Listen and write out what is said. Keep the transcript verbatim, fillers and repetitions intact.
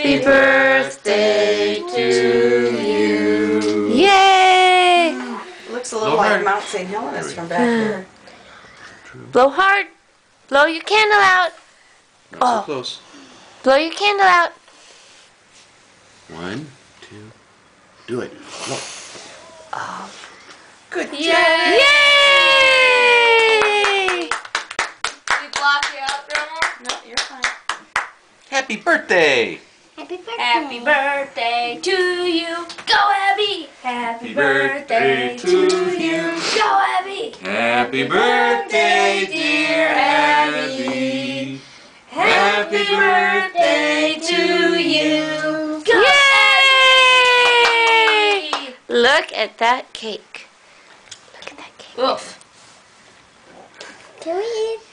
Happy birthday to you. Yay! Looks a little like Mount Saint Helens from back there. Blow hard. Blow your candle out. Not Oh. so close. Blow your candle out. One, two, do it. Blow. Oh. Good job. Yay! We block you out, Grandma? No, you're fine. Happy birthday! Happy birthday. Happy birthday to you. Go Abby. Happy birthday to you. Go Abby. Happy birthday, dear Abby. Happy birthday to you. Go Yay! Abby. Look at that cake. Look at that cake. Oof. Can we eat?